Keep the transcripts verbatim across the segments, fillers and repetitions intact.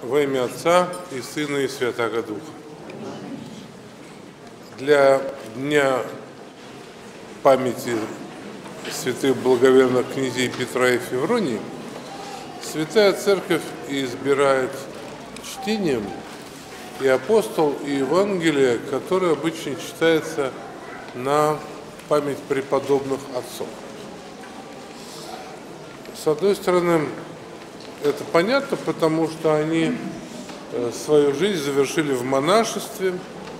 Во имя Отца и Сына и Святаго Духа. Для Дня памяти святых благоверных князей Петра и Февронии Святая Церковь избирает чтением и апостол, и Евангелие, которое обычно читается на память преподобных отцов. С одной стороны, это понятно, потому что они свою жизнь завершили в монашестве,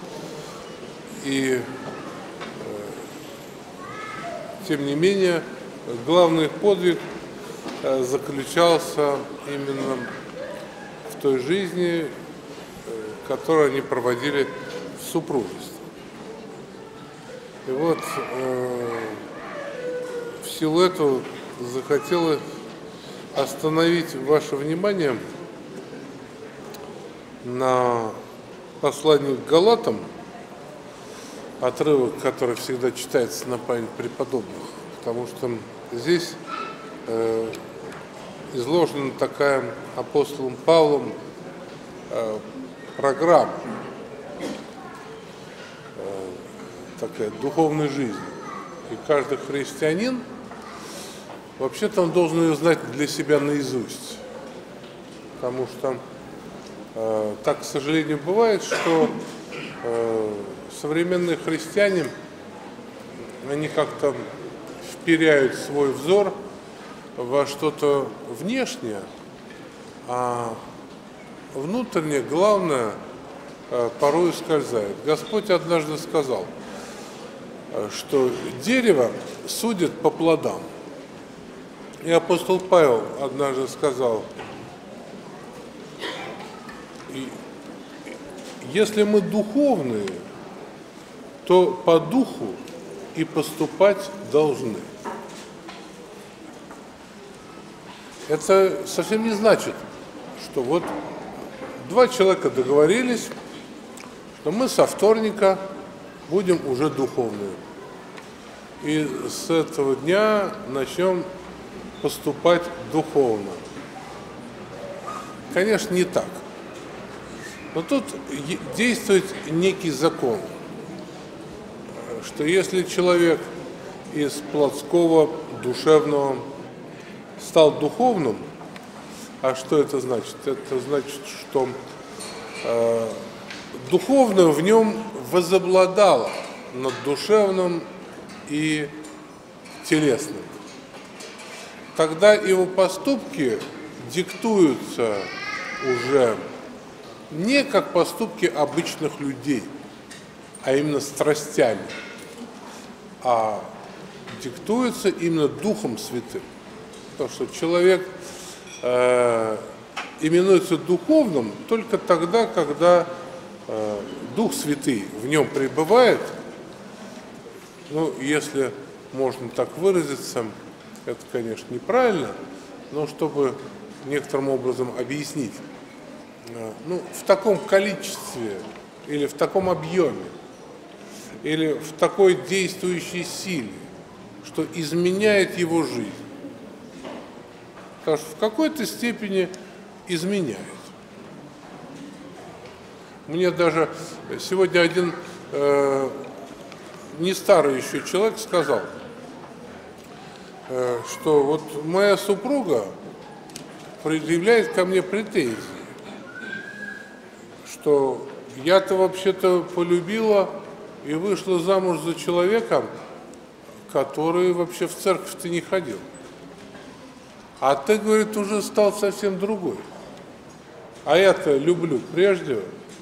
и тем не менее главный подвиг заключался именно в той жизни, которую они проводили в супружестве. И вот в силу этого захотелось остановить ваше внимание на послании к Галатам, отрывок, который всегда читается на память преподобных, потому что здесь э, изложена такая апостолом Павлом э, программа, э, такая духовной жизни. И каждый христианин, вообще-то, он должен ее знать для себя наизусть, потому что э, так, к сожалению, бывает, что э, современные христиане, они как-то вперяют свой взор во что-то внешнее, а внутреннее, главное, порой ускользает. Господь однажды сказал, что дерево судит по плодам. И апостол Павел однажды сказал, если мы духовные, то по духу и поступать должны. Это совсем не значит, что вот два человека договорились, что мы со вторника будем уже духовные. И с этого дня начнем поступать духовно. Конечно, не так. Но тут действует некий закон, что если человек из плотского, душевного стал духовным, а что это значит? Это значит, что э, духовное в нем возобладало над душевным и телесным. Тогда его поступки диктуются уже не как поступки обычных людей, а именно страстями, а диктуется именно Духом Святым. Потому что человек э, именуется духовным только тогда, когда э, Дух Святый в нем пребывает. Ну, если можно так выразиться, это, конечно, неправильно, но чтобы некоторым образом объяснить, э, ну, в таком количестве или в таком объеме, или в такой действующей силе, что изменяет его жизнь. Потому что в какой-то степени изменяет. Мне даже сегодня один э, не старый еще человек сказал, э, что вот моя супруга предъявляет ко мне претензии, что я-то вообще-то полюбила и вышла замуж за человека, который вообще в церковь-то не ходил. А ты, говорит, уже стал совсем другой. А я-то люблю прежде.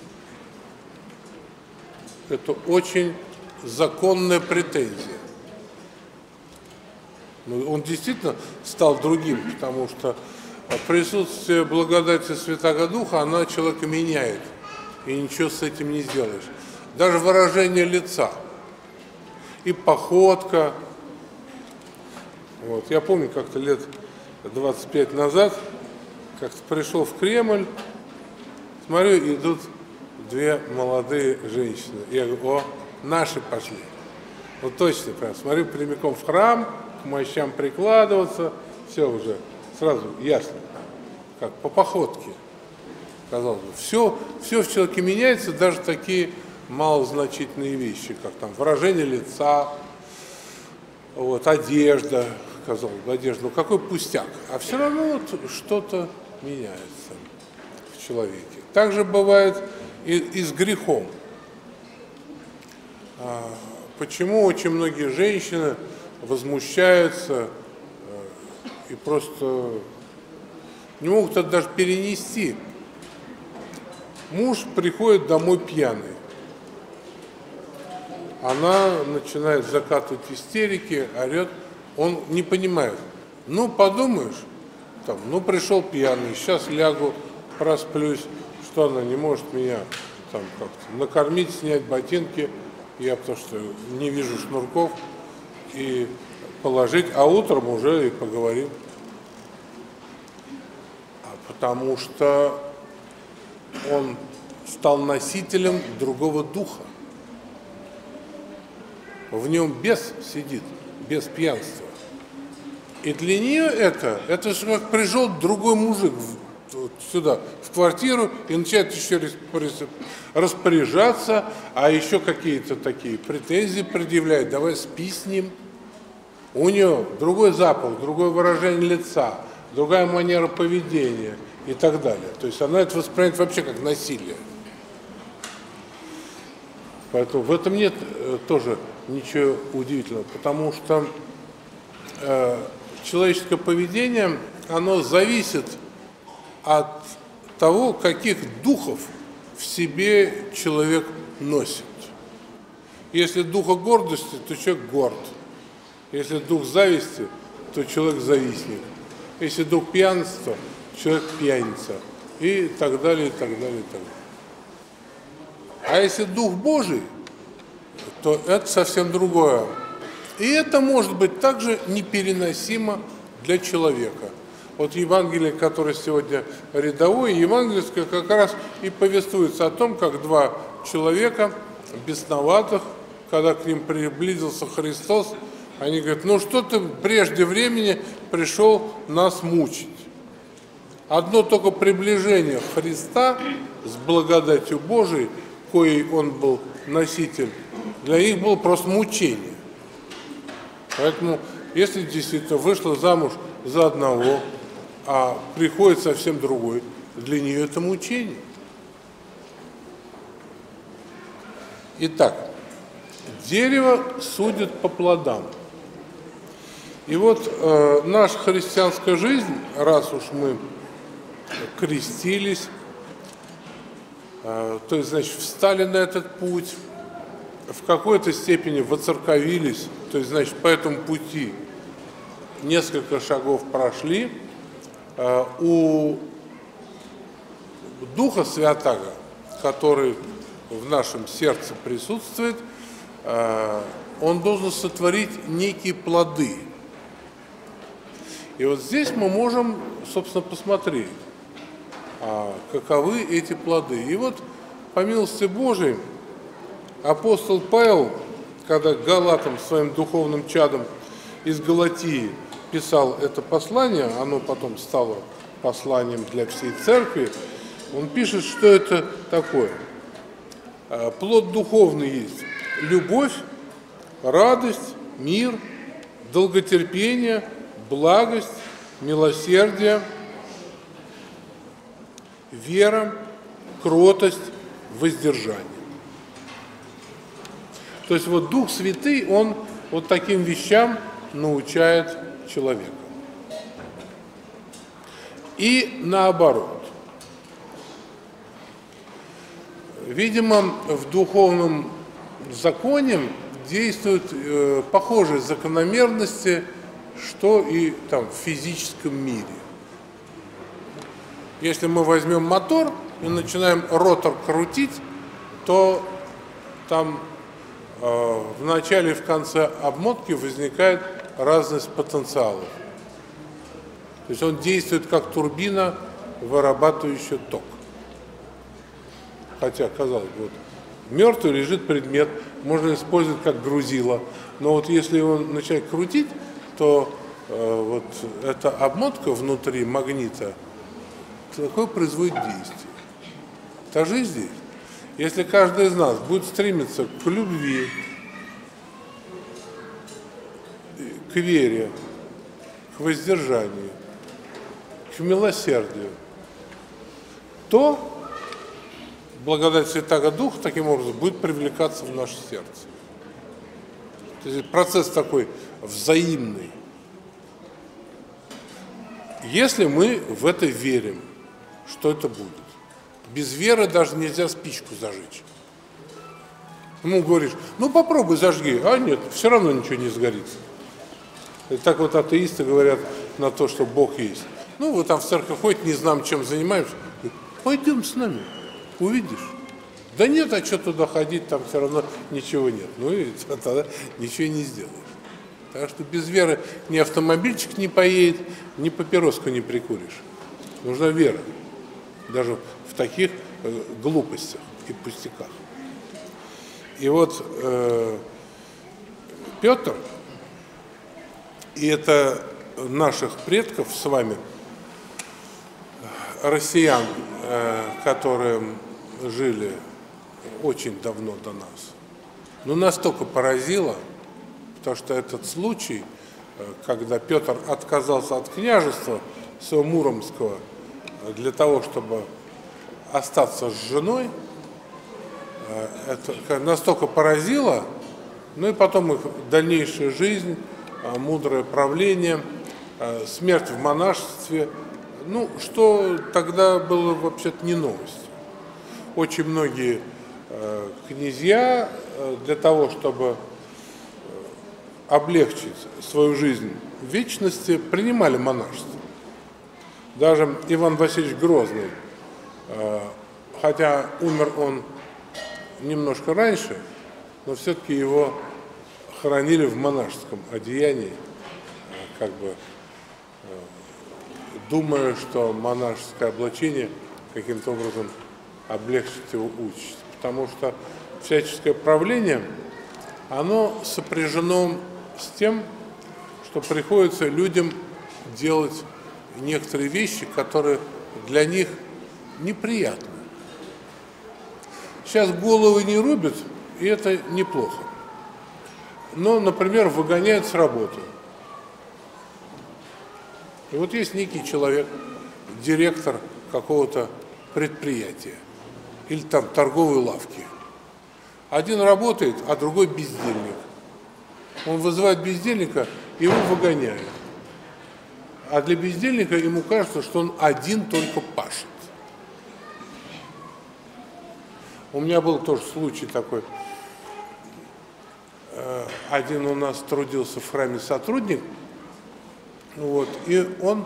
Это очень законная претензия. Но он действительно стал другим, потому что присутствие благодати Святаго Духа, она человека меняет. И ничего с этим не сделаешь. Даже выражение лица и походка. Вот. Я помню, как-то лет двадцать пять назад, как-то пришел в Кремль, смотрю, идут две молодые женщины. Я говорю, о, наши пошли. Вот точно, прям, смотрю прямиком в храм, к мощам прикладываться, все уже сразу ясно, как по походке. казалось бы. Все, все в человеке меняется, даже такие малозначительные вещи, как там выражение лица, вот, одежда, казалось бы, одежда, ну какой пустяк. А все равно вот что-то меняется в человеке. Также бывает и, и с грехом. А, почему очень многие женщины возмущаются и просто не могут это даже перенести. Муж приходит домой пьяный. Она начинает закатывать истерики, орет. Он не понимает. Ну, подумаешь, там, ну, пришел пьяный, сейчас лягу, просплюсь, что она не может меня там как-то накормить, снять ботинки, я потому что не вижу шнурков, и положить, а утром уже и поговорим. А потому что он стал носителем другого духа. В нем бес сидит, без пьянства. И для нее это, это же как пришел другой мужик в, сюда, в квартиру, и начинает еще распоряжаться, а еще какие-то такие претензии предъявляет, давай спи с ним. У нее другой запах, другое выражение лица, другая манера поведения и так далее. То есть она это воспринимает вообще как насилие. Поэтому в этом нет э, тоже ничего удивительного, потому что э, человеческое поведение, оно зависит от того, каких духов в себе человек носит. Если духа гордости, то человек горд. Если дух зависти, то человек завистник. Если дух пьянства, человек пьяница. И так далее, и так далее, и так далее. А если Дух Божий, то это совсем другое. И это может быть также непереносимо для человека. Вот Евангелие, которое сегодня рядовое, евангельское, как раз и повествуется о том, как два человека бесноватых, когда к ним приблизился Христос, они говорят, ну что ты прежде времени пришел нас мучить. Одно только приближение Христа с благодатью Божией, коей он был носитель, для них было просто мучение. Поэтому, если действительно вышла замуж за одного, а приходит совсем другой, для нее это мучение. Итак, дерево судит по плодам. И вот э, наша христианская жизнь, раз уж мы крестились, то есть, значит, встали на этот путь, в какой-то степени воцерковились, то есть, значит, по этому пути несколько шагов прошли, у Духа Святаго, который в нашем сердце присутствует, он должен сотворить некие плоды. И вот здесь мы можем, собственно, посмотреть, а каковы эти плоды. И вот, по милости Божией, апостол Павел, когда галатам, своим духовным чадом из Галатии, писал это послание, оно потом стало посланием для всей церкви, он пишет, что это такое. Плод духовный есть: любовь, радость, мир, долготерпение, благость, милосердие, вера, кротость, воздержание. То есть вот Дух Святый, он вот таким вещам научает человека. И наоборот. Видимо, в духовном законе действуют э, похожие закономерности, что и там в физическом мире. Если мы возьмем мотор и начинаем ротор крутить, то там э, в начале и в конце обмотки возникает разность потенциалов. То есть он действует как турбина, вырабатывающая ток. Хотя, казалось бы, вот, мертвый лежит предмет, можно использовать как грузило. Но вот если его начать крутить, то э, вот эта обмотка внутри магнита такое производит действие. та жизнь здесь. Если каждый из нас будет стремиться к любви, к вере, к воздержанию, к милосердию, то благодать Святаго Духа таким образом будет привлекаться в наше сердце. То есть процесс такой взаимный. Если мы в это верим, что это будет. Без веры даже нельзя спичку зажечь. Ему говоришь, ну попробуй зажги, а нет, все равно ничего не сгорится. И так вот атеисты говорят на то, что Бог есть. Ну вот там в церковь ходит, не знаем, чем занимаемся. Пойдем с нами, увидишь. Да нет, а что туда ходить, там все равно ничего нет. Ну и тогда ничего не сделаешь. Так что без веры ни автомобильчик не поедет, ни папироску не прикуришь. Нужна вера. Даже в таких э, глупостях и пустяках. И вот э, Петр, и это наших предков с вами, россиян, э, которые жили очень давно до нас, ну настолько поразило, потому что этот случай, э, когда Петр отказался от княжества своего Муромского, для того, чтобы остаться с женой, это настолько поразило, ну и потом их дальнейшая жизнь, мудрое правление, смерть в монашестве, ну, что тогда было вообще-то не новостью. Очень многие князья для того, чтобы облегчить свою жизнь в вечности, принимали монашество. Даже Иван Васильевич Грозный, хотя умер он немножко раньше, но все-таки его хоронили в монашеском одеянии, как бы думая, что монашеское облачение каким-то образом облегчит его участь. Потому что всяческое правление, оно сопряжено с тем, что приходится людям делать некоторые вещи, которые для них неприятны. Сейчас головы не рубят, и это неплохо. Но, например, выгоняют с работы. И вот есть некий человек, директор какого-то предприятия или там торговой лавки. Один работает, а другой бездельник. Он вызывает бездельника, его выгоняют. А для бездельника ему кажется, что он один только пашет. У меня был тоже случай такой. Один у нас трудился в храме сотрудник, вот, и он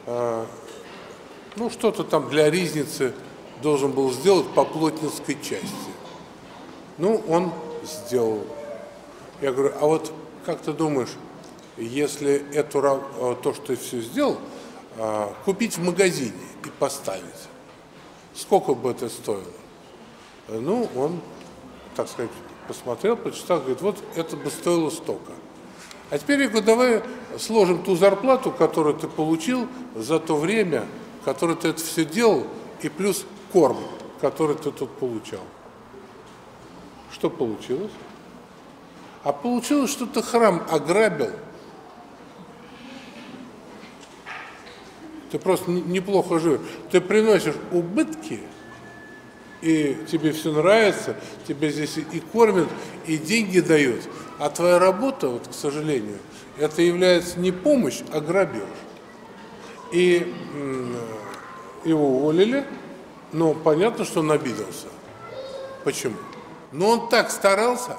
ну, что-то там для ризницы должен был сделать по плотницкой части. Ну, он сделал. Я говорю, а вот как ты думаешь, если эту, то, что ты все сделал, купить в магазине и поставить, сколько бы это стоило? Ну, он, так сказать, посмотрел, почитал, говорит, вот это бы стоило столько. А теперь я говорю, давай сложим ту зарплату, которую ты получил за то время, которое ты это все делал, и плюс корм, который ты тут получал. Что получилось? А получилось, что ты храм ограбил. Ты просто неплохо живешь. Ты приносишь убытки, и тебе все нравится, тебя здесь и кормят, и деньги дают. А твоя работа, вот, к сожалению, это является не помощь, а грабеж. И его уволили, но понятно, что он обиделся. Почему? Но он так старался.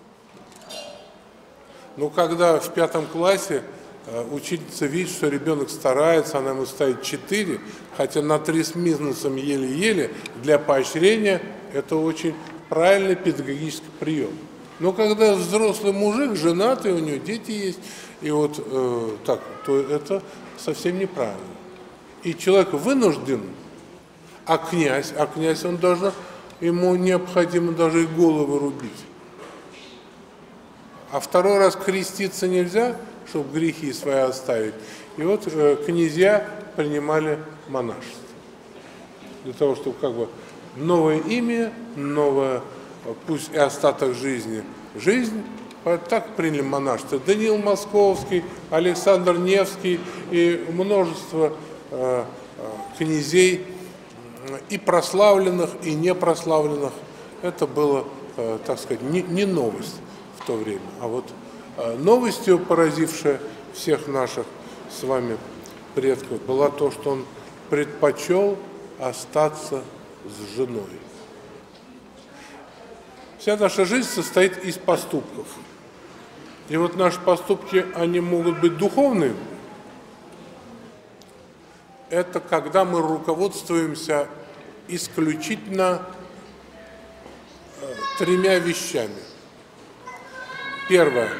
Но когда в пятом классе учительница видит, что ребенок старается, она ему ставит четыре, хотя на три с минусом еле-еле, для поощрения это очень правильный педагогический прием. Но когда взрослый мужик, женатый, у него дети есть, и вот э, так, то это совсем неправильно. И человек вынужден, а князь, а князь, он даже, ему необходимо даже и голову рубить. А второй раз креститься нельзя, чтобы грехи свои оставить. И вот э, князья принимали монашество. Для того, чтобы как бы новое имя, новое, пусть и остаток жизни, жизнь. Так приняли монашество. Даниил Московский, Александр Невский и множество э, князей, и прославленных, и непрославленных. Это было, э, так сказать, не, не новость в то время, а вот э, новостью, поразившая всех наших с вами предков, была то, что он предпочел остаться с женой. Вся наша жизнь состоит из поступков. И вот наши поступки, они могут быть духовными. Это когда мы руководствуемся исключительно тремя вещами. Первое,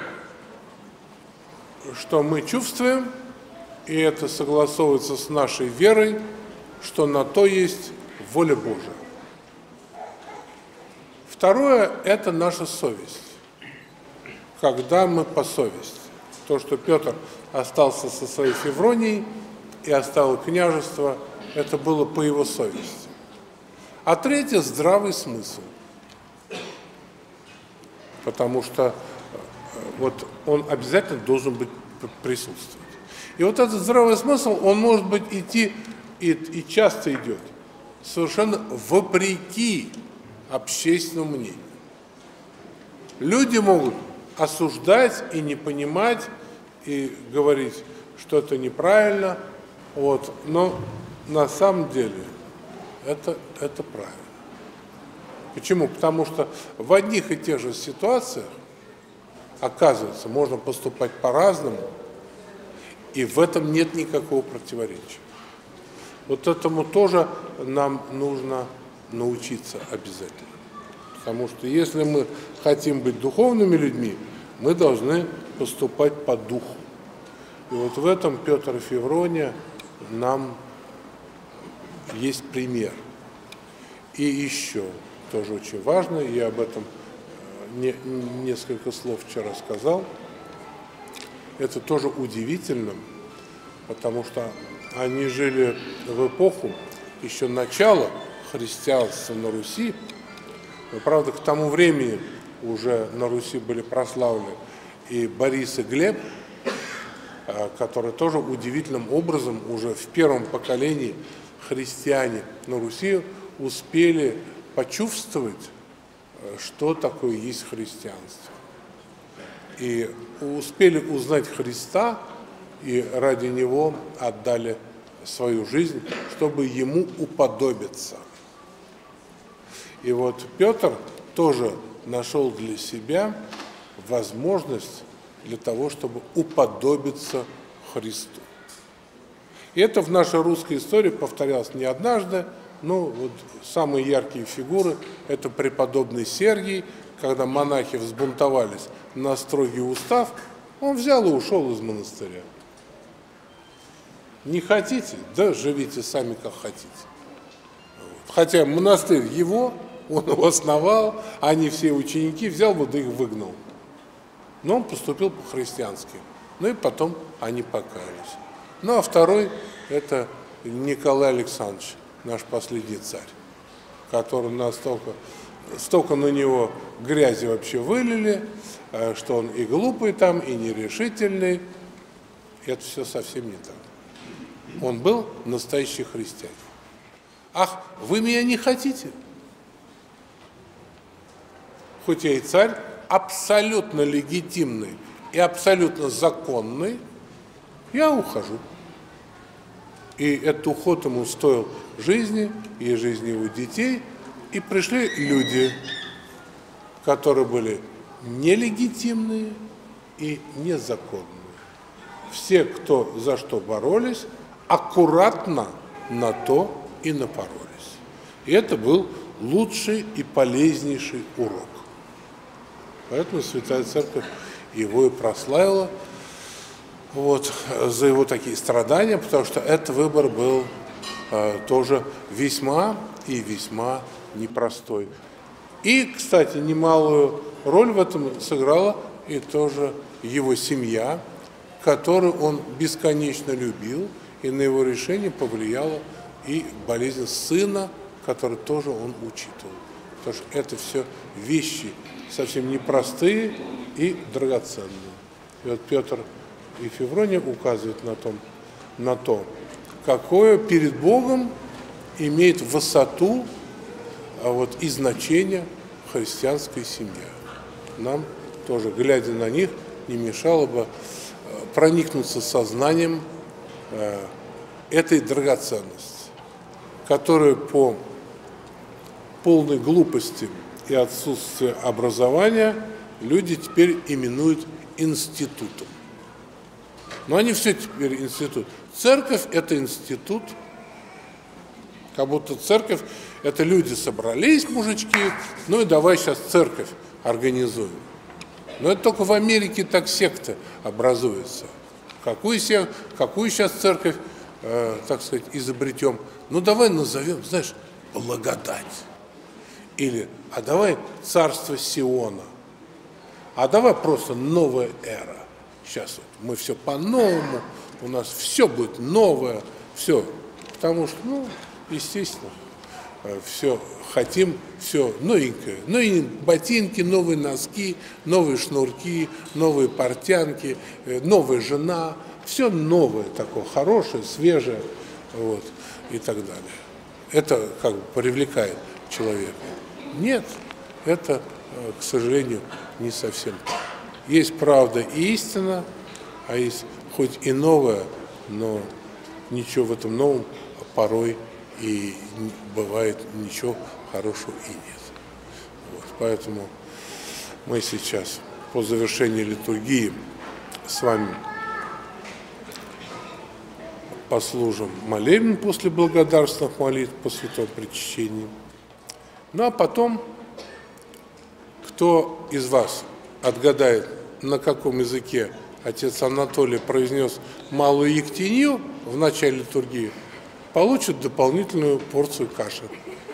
что мы чувствуем, и это согласовывается с нашей верой, что на то есть воля Божия. Второе – это наша совесть. Когда мы по совести. То, что Петр остался со своей Февронией и оставил княжество, это было по его совести. А третье – здравый смысл. Потому что вот он обязательно должен быть присутствовать. И вот этот здравый смысл, он может быть идти, и, и часто идет, совершенно вопреки общественному мнению. Люди могут осуждать и не понимать, и говорить, что это неправильно, вот, но на самом деле это, это правильно. Почему? Потому что в одних и тех же ситуациях, оказывается, можно поступать по-разному, и в этом нет никакого противоречия. Вот этому тоже нам нужно научиться обязательно. Потому что если мы хотим быть духовными людьми, мы должны поступать по духу. И вот в этом Петр и Феврония нам есть пример. И еще тоже очень важно, я об этом не, несколько слов вчера сказал, это тоже удивительно, потому что они жили в эпоху еще начала христианства на Руси. Но, правда, к тому времени уже на Руси были прославлены и Борис, и Глеб, которые тоже удивительным образом уже в первом поколении христиане на Руси успели почувствовать, что такое есть христианство. И успели узнать Христа, и ради Него отдали свою жизнь, чтобы Ему уподобиться. И вот Петр тоже нашел для себя возможность для того, чтобы уподобиться Христу. И это в нашей русской истории повторялось не однажды, но вот самые яркие фигуры – это преподобный Сергий, когда монахи взбунтовались на строгий устав, он взял и ушел из монастыря. Не хотите? Да живите сами как хотите. Хотя монастырь его, он его основал, они все ученики, взял бы, да их выгнал. Но он поступил по-христиански. Ну и потом они покаялись. Ну а второй – это Николай Александрович, наш последний царь, который настолько, столько на него грязи вообще вылили, что он и глупый там, и нерешительный. Это все совсем не так. Он был настоящий христианин. Ах, вы меня не хотите? Хоть я и царь, абсолютно легитимный и абсолютно законный, я ухожу. И этот уход ему стоил жизни и жизни его детей. И пришли люди, которые были нелегитимные и незаконные. Все, кто за что боролись, аккуратно на то и напоролись. И это был лучший и полезнейший урок. Поэтому Святая Церковь его и прославила вот, за его такие страдания, потому что этот выбор был э, тоже весьма и весьма непростой. И, кстати, немалую роль в этом сыграла и тоже его семья, которую он бесконечно любил, и на его решение повлияла и болезнь сына, которые тоже он учитывал. Потому что это все вещи совсем непростые и драгоценные. И вот Петр и Феврония указывают на, том, на то, какое перед Богом имеет высоту а вот, и значение христианская семья. Нам тоже, глядя на них, не мешало бы проникнуться сознанием э, этой драгоценности, которую по полной глупости и отсутствию образования люди теперь именуют институтом. Но они все теперь институт. Церковь – это институт, как будто церковь – это люди собрались, мужички, ну и давай сейчас церковь организуем. Но это только в Америке так секта образуется. Какую, се, какую сейчас церковь, э, так сказать, изобретем? Ну давай назовем, знаешь, благодать. Или, а давай царство Сиона. А давай просто новая эра. Сейчас вот мы все по-новому, у нас все будет новое, все. Потому что, ну, естественно, все хотим, все новенькое. Ну и ботинки, новые носки, новые шнурки, новые портянки, новая жена. Все новое такое, хорошее, свежее, вот, и так далее. Это как бы привлекает человека. Нет, это, к сожалению, не совсем так. Есть правда и истина, а есть хоть и новое, но ничего в этом новом порой и бывает ничего хорошего и нет. Вот, поэтому мы сейчас по завершении литургии с вами послужим молебен после благодарственных молитв по святому причащению. Ну а потом, кто из вас отгадает, на каком языке отец Анатолий произнес малую ектенью в начале литургии, получит дополнительную порцию каши.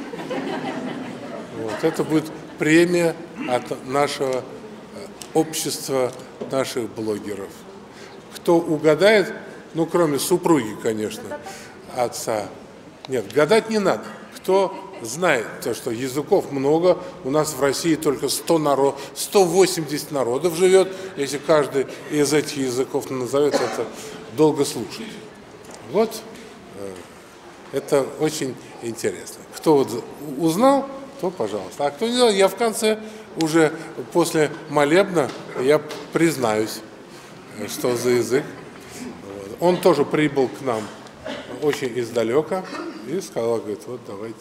Вот. Это будет премия от нашего общества, наших блогеров. Кто угадает, ну кроме супруги, конечно, отца, нет, гадать не надо. Кто знает то, что языков много, у нас в России только сто народ, сто восемьдесят народов живет, если каждый из этих языков назовет, это долго слушать. Вот, это очень интересно. Кто вот узнал, то пожалуйста. А кто не знал, я в конце, уже после молебна, я признаюсь, что за язык. Он тоже прибыл к нам очень издалека и сказал, говорит, вот давайте.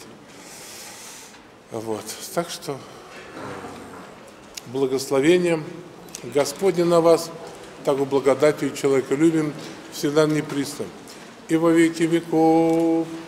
Вот. Так что благословение Господне на вас, так и благодатью человека любим, всегда непрестанно. И во веки веков.